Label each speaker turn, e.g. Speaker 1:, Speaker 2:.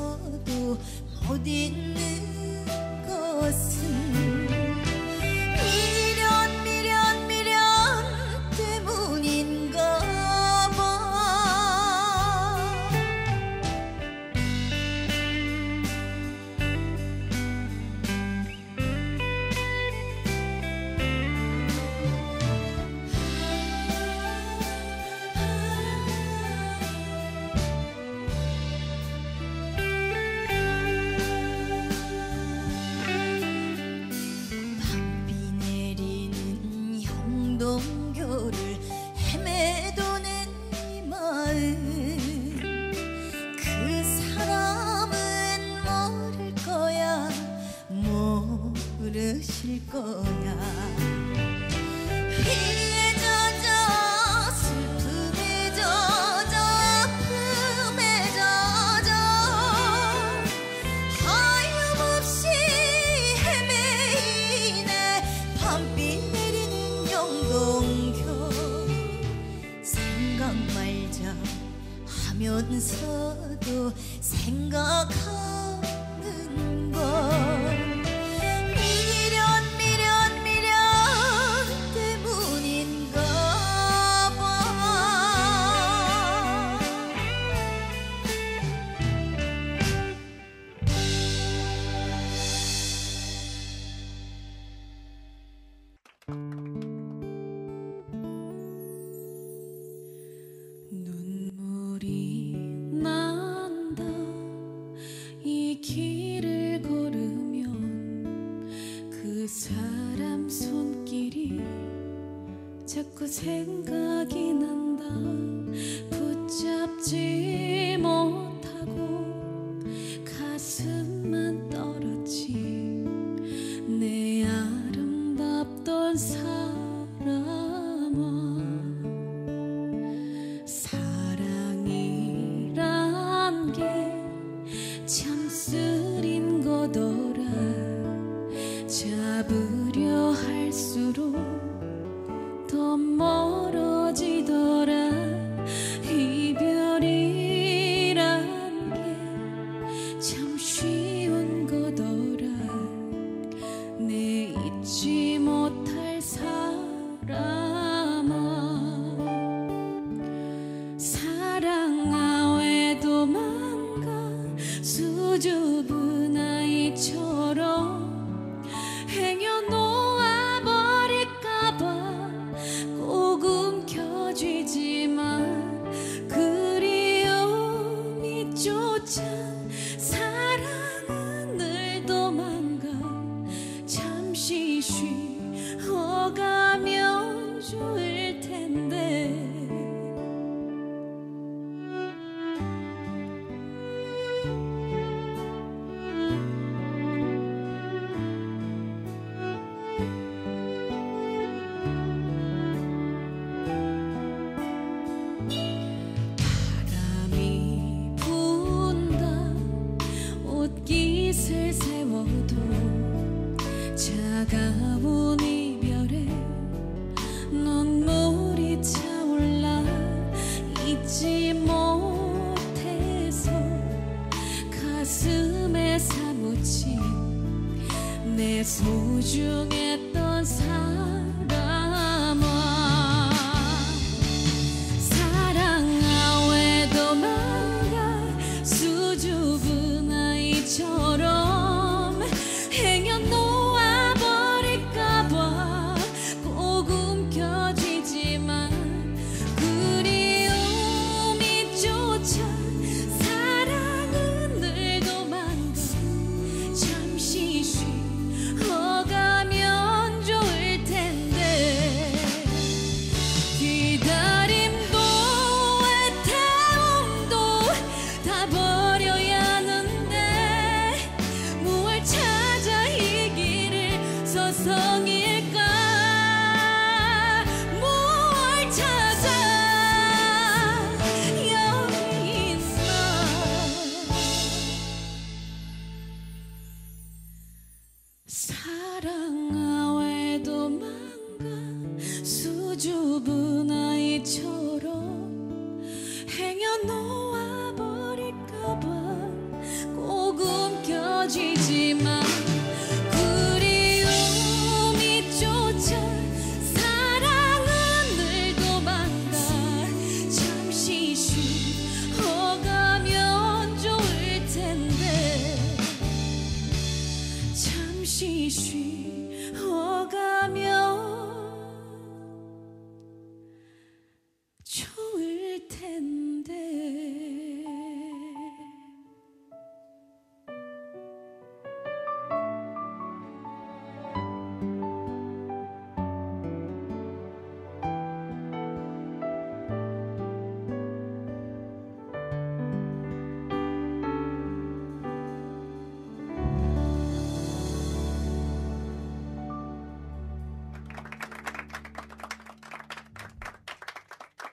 Speaker 1: 가면서도 못 잊는 것은 미련 때문인가 봐. 동교를 헤매도는 이 마음, 그 사람은 모를 거야, 모르실 거야. 피에 젖어 슬픔에 젖어 아픔에 젖어 하염없이 헤매이네. 밤비 동교 생각 말자 하면서도 생각하는 걸 미련 때문인가 봐.
Speaker 2: 눈물이 난다 이 길을 걸으면 그 사람 손길이 자꾸 생각이 난다. 붙잡지 못하고 가슴만 떨었지 내 아름답던 사람아. 사랑이란 게 참 쓰린 거더라. 잡으려 할수록 더 멀어지더라. 이별이란 게 참 쉬운 거더라. 내 잊지 못할 사람아. 사랑아 왜 도망가. 수줍은 아이처럼 행여 놓아버릴까봐 꼭 움켜쥐지만 그리움이 쫓아 사랑은 늘 도망가. 잠시 쉬어가면 좋을 텐데. 바람이 분다 옷깃을 세워도 차가운 이별에 눈물이 차올라. 잊지 못해서 가슴에 사무친 내 소중했던 사람아. 사랑아 왜 도망가. 수줍은 아이처럼 행여 놓아버릴까봐 꼭 움켜쥐지만 그리움이 쫓아 사랑은 늘 도망가. 잠시 쉬어가면 좋을 텐데. 기다림도 애태움도 다 버려야 하는데 무얼 찾아 이 길을 서성일까. 무얼 찾아 여기 있나. 사랑